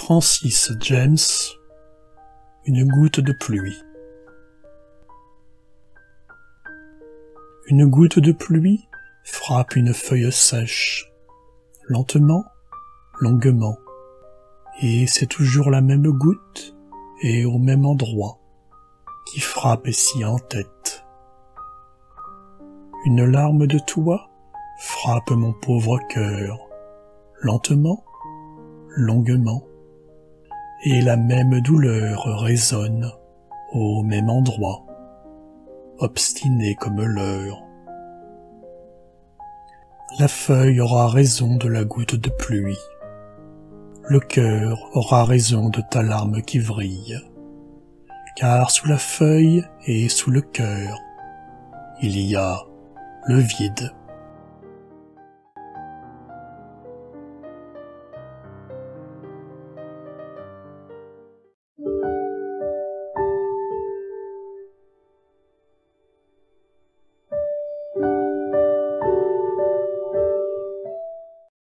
Francis James, une goutte de pluie. Une goutte de pluie frappe une feuille sèche, lentement, longuement, et c'est toujours la même goutte et au même endroit qui frappe ici en tête. Une larme de toi frappe mon pauvre cœur, lentement, longuement, et la même douleur résonne au même endroit, obstinée comme l'heure. La feuille aura raison de la goutte de pluie, le cœur aura raison de ta larme qui vrille, car sous la feuille et sous le cœur, il y a le vide.